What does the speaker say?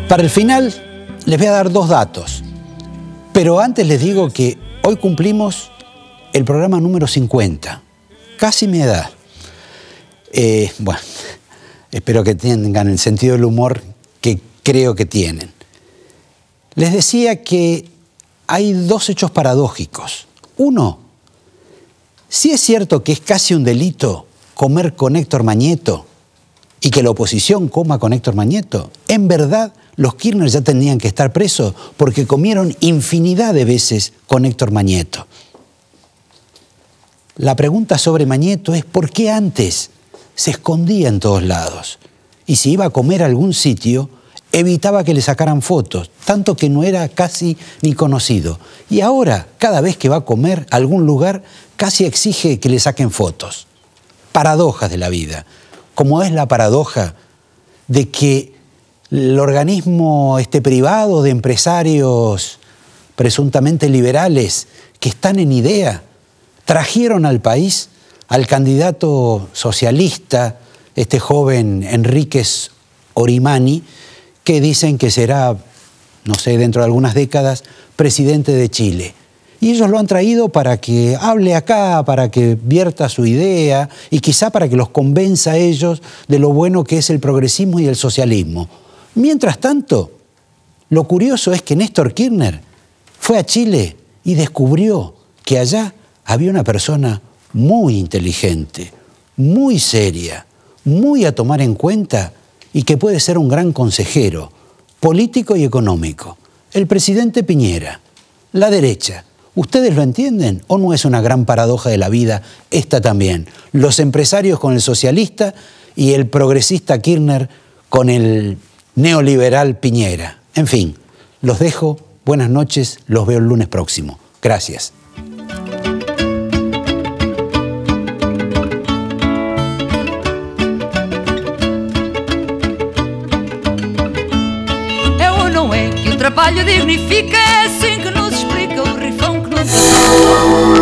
Para el final les voy a dar dos datos, pero antes les digo que hoy cumplimos el programa número 50, casi mi edad. Bueno, espero que tengan el sentido del humor que creo que tienen. Les decía que hay dos hechos paradójicos. Uno, si es cierto que es casi un delito comer con Héctor Mañeto y que la oposición coma con Héctor Mañeto, en verdad los Kirchner ya tenían que estar presos porque comieron infinidad de veces con Héctor Mañeto. La pregunta sobre Mañeto es ¿por qué antes se escondía en todos lados? Y si iba a comer a algún sitio, evitaba que le sacaran fotos, tanto que no era casi ni conocido. Y ahora, cada vez que va a comer a algún lugar, casi exige que le saquen fotos. Paradojas de la vida, como es la paradoja de que el organismo privado de empresarios presuntamente liberales que están en idea trajeron al país al candidato socialista, este joven Enríquez Orimani, que dicen que será, no sé, dentro de algunas décadas, presidente de Chile. Y ellos lo han traído para que hable acá, para que vierta su idea y quizá para que los convenza a ellos de lo bueno que es el progresismo y el socialismo. Mientras tanto, lo curioso es que Néstor Kirchner fue a Chile y descubrió que allá había una persona muy inteligente, muy seria, muy a tomar en cuenta y que puede ser un gran consejero político y económico. El presidente Piñera, la derecha. ¿Ustedes lo entienden o no es una gran paradoja de la vida esta también? Los empresarios con el socialista y el progresista Kirchner con el neoliberal Piñera. En fin, los dejo. Buenas noches. Los veo el lunes próximo. Gracias. O trabalho dignifica, é assim que nos explica o rifão que nos